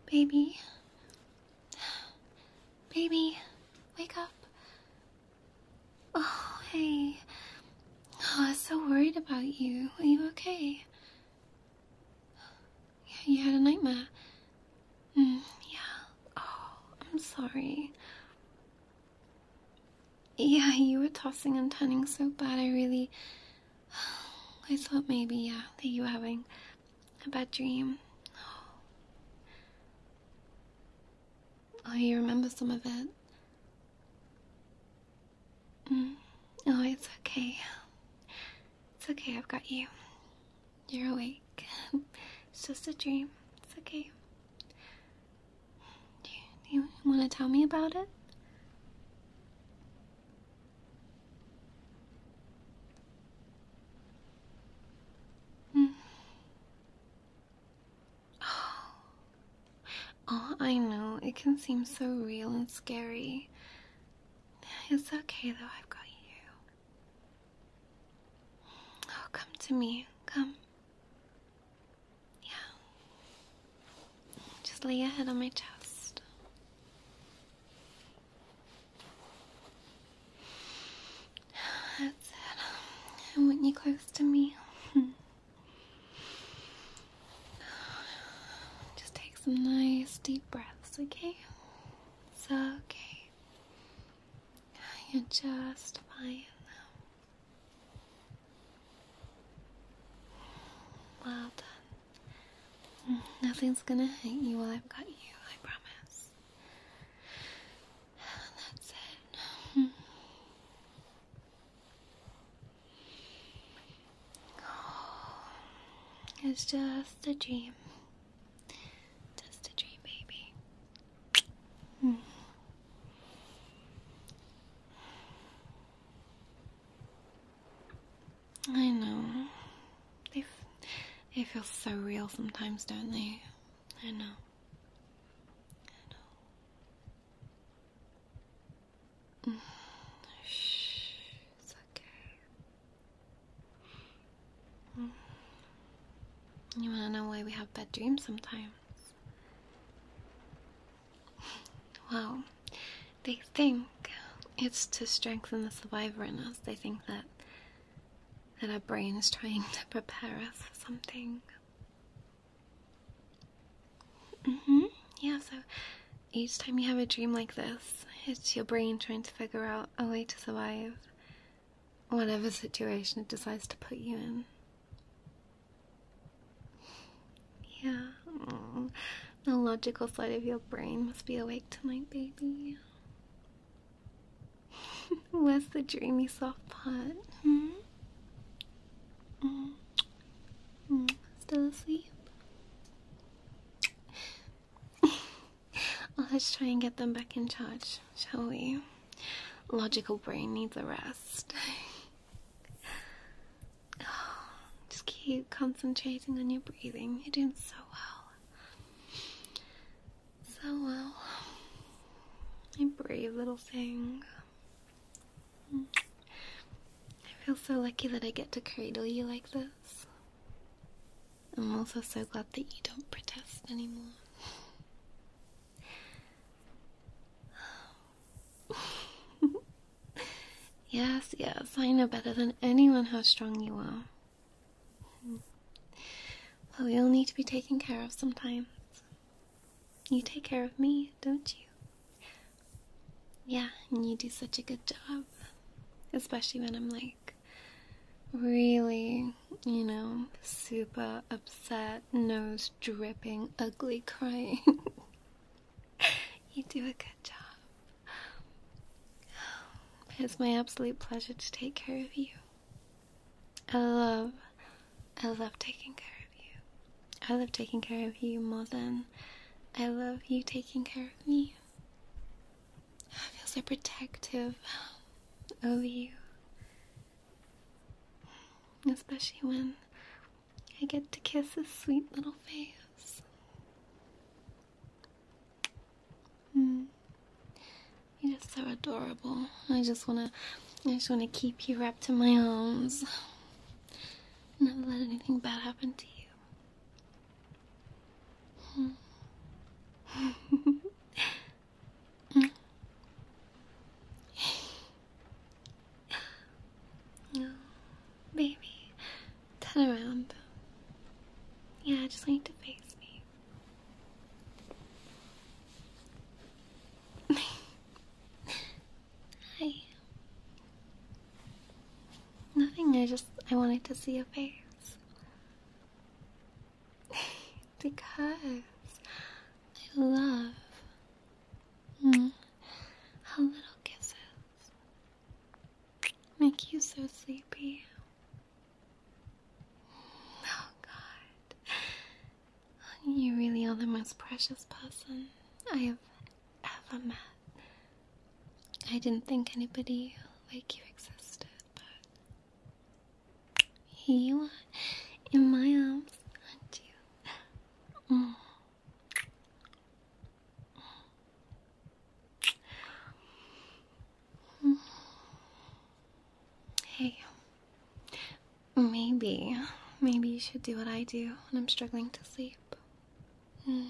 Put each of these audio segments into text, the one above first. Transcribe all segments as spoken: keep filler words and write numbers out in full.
Baby. Baby, wake up. Oh, hey. Oh, I was so worried about you. Are you okay? Yeah, you had a nightmare. Mm, yeah. Oh, I'm sorry. Yeah, you were tossing and turning so bad. I really... I thought maybe, yeah, that you were having a bad dream. Oh, you remember some of it? Mm. Oh, it's okay. It's okay, I've got you. You're awake. It's just a dream. It's okay. Do you, do you want to tell me about it? Mm. Oh. Oh, I know. It can seem so real and scary. It's okay, though. I've got you. Oh, come to me. Come. Yeah. Just lay your head on my chest. That's it. I want you close to me. Just take some nice deep breaths, okay? It's okay. You're just fine. Well done. Nothing's gonna hurt you while I've got you, I promise. That's it. It's just a dream. Just a dream, baby. Mm. I know. They, f they feel so real sometimes, don't they? I know. I know. Mm. Shh. It's okay. Mm. You wanna know why we have bad dreams sometimes? Well, they think it's to strengthen the survivor in us. They think that that our brain is trying to prepare us for something. Mm-hmm. Yeah, so each time you have a dream like this, it's your brain trying to figure out a way to survive whatever situation it decides to put you in. Yeah. Oh, the logical side of your brain must be awake tonight, baby. Where's the dreamy soft part? Hmm? Mm. Mm. Still asleep? Well, let's try and get them back in charge, shall we? Logical brain needs a rest. Oh, just keep concentrating on your breathing. You're doing so well. So well. You brave little thing. I feel so lucky that I get to cradle you like this. I'm also so glad that you don't protest anymore. Yes, yes, I know better than anyone how strong you are. But we all need to be taken care of sometimes. You take care of me, don't you? Yeah, and you do such a good job. Especially when I'm like, really, you know, super upset, nose dripping, ugly crying. You do a good job. It's my absolute pleasure to take care of you. I love, I love taking care of you. I love taking care of you more than I love you taking care of me. I feel so protective over you. Especially when I get to kiss his sweet little face. Mm. You're just so adorable. I just wanna, I just wanna keep you wrapped in my arms. Never let anything bad happen to you. Hmm. No, baby, turn around. Yeah, I just want you to face me. Hi. Nothing, I just, I wanted to see your face. Because I love mm, how little kisses make you so sleepy. Oh God, you really are the most precious person I have ever met. I didn't think anybody like you existed, but here you are in my arms, aren't you? Mm. Hey, maybe, maybe you should do what I do when I'm struggling to sleep. Mm.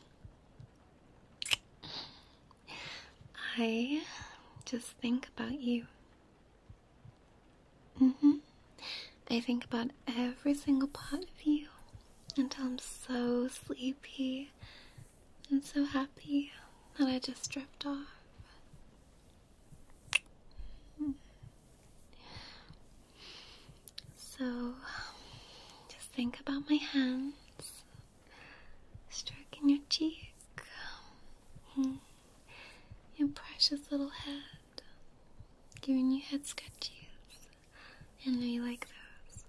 I just think about you. Mm-hmm. I think about every single part of you until I'm so sleepy and so happy that I just drift off. So, just think about my hands, stroking your cheek, your precious little head, giving you head scratches. I know you like those.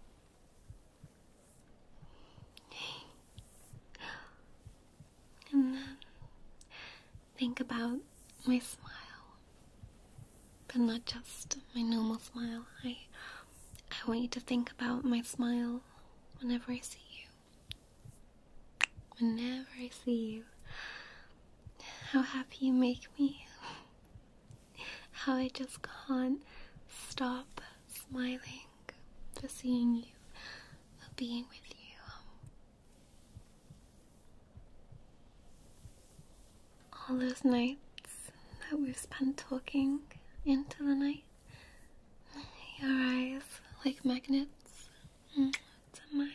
And then think about my smile, but not just my normal smile. I, I want you to think about my smile whenever I see you. Whenever I see you, how happy you make me. How I just can't stop smiling for seeing you, for being with you. All those nights that we've spent talking into the night, your eyes like magnets mm, to mine,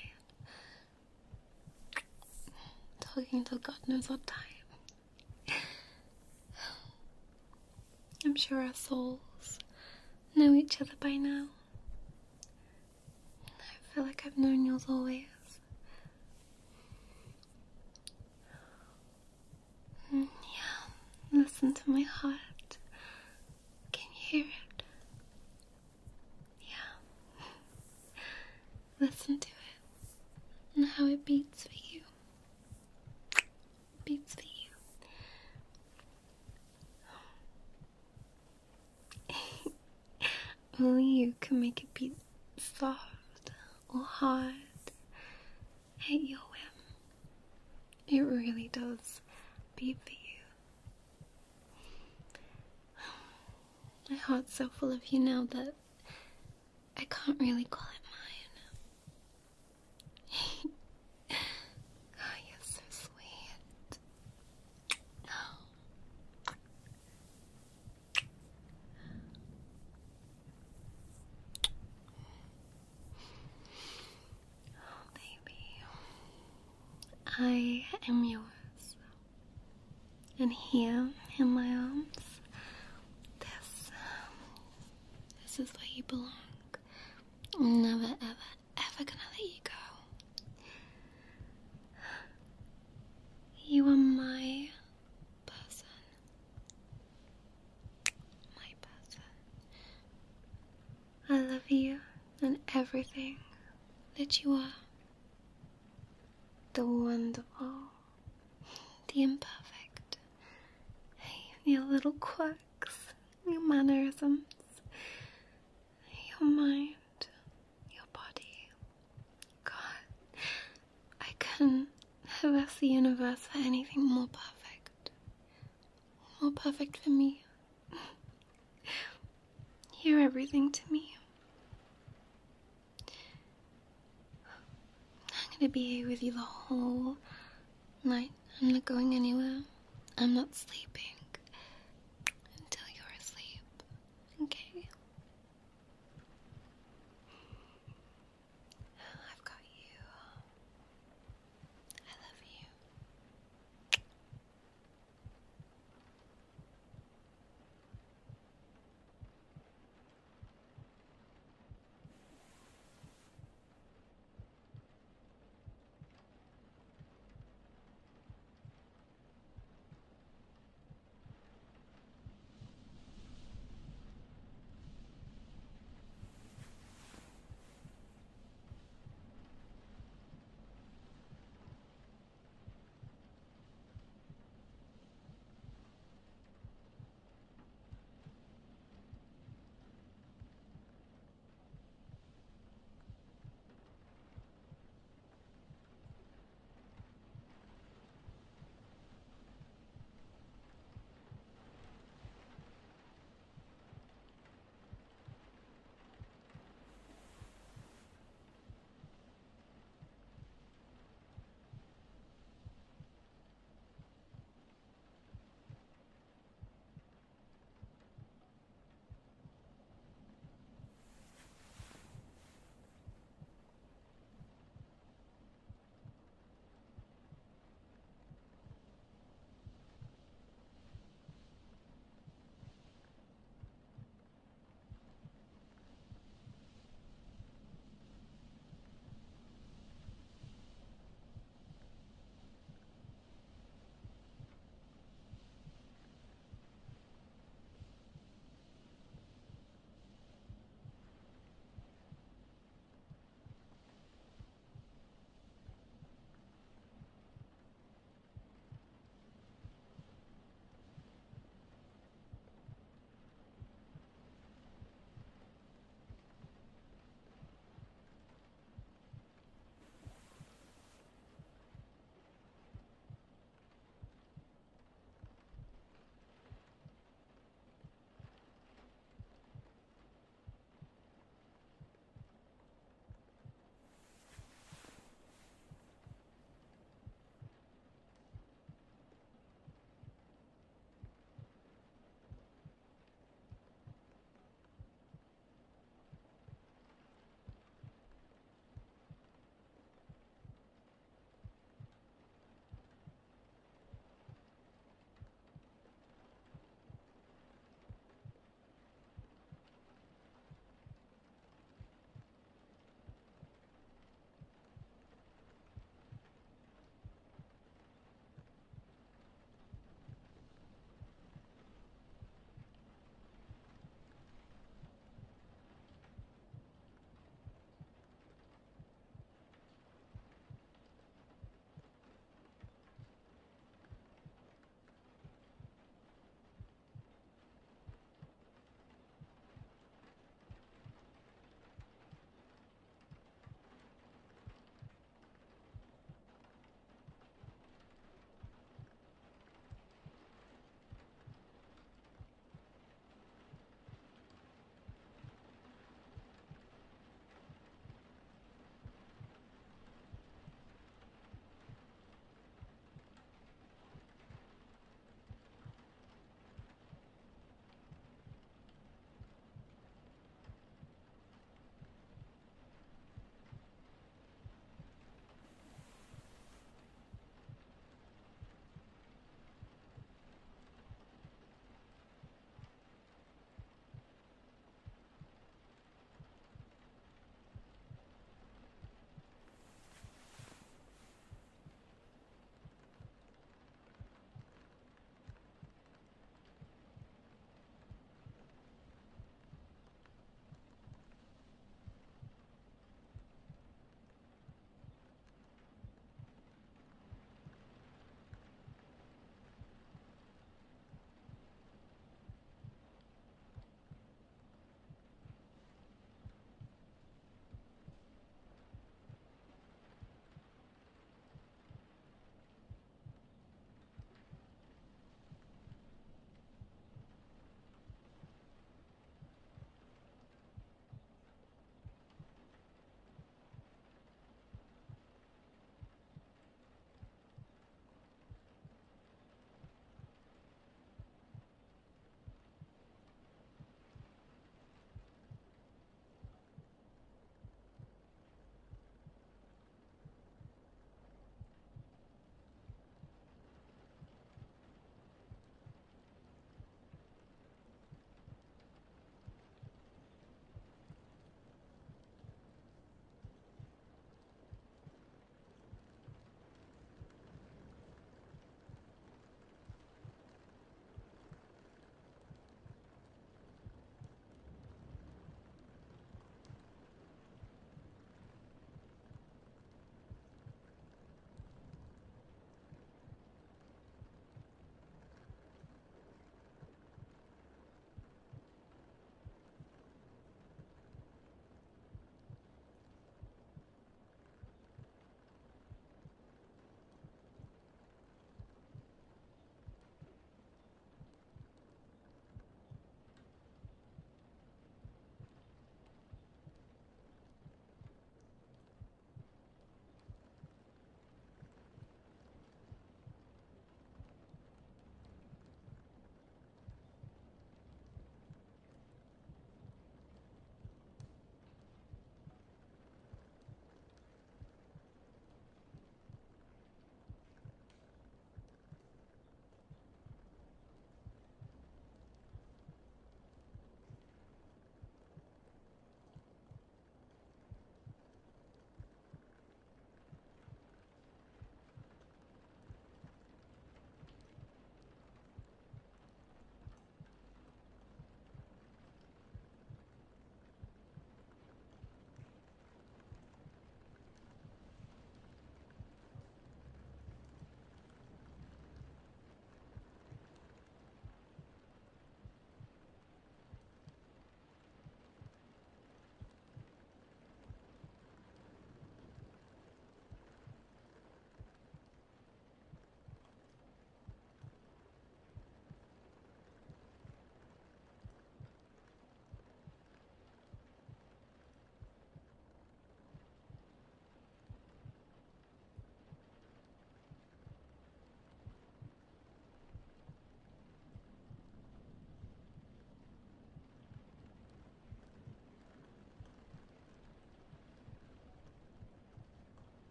talking till God knows what time. I'm sure our souls know each other by now. I feel like I've known yours always. Mm, yeah, listen to my heart. Can you hear it? Yeah. Listen to it and how it beats for you. Beats for you. Only you can make it beat soft or hard at your whim. It really does beat for you. My heart's so full of you now that I can't really call it mine. Oh, you're so sweet. Oh. Oh, baby. I am yours. And here in my arms, this, this is where you belong. I'm never, ever, ever gonna let you go. You are my person. My person. I love you and everything that you are. The wonderful, the imperfect, your little quirks, your mannerisms, your mind, your body. God, I couldn't have asked the universe for anything more perfect. More perfect for me. You're everything to me. I'm gonna be here with you the whole night I'm not going anywhere. I'm not sleeping.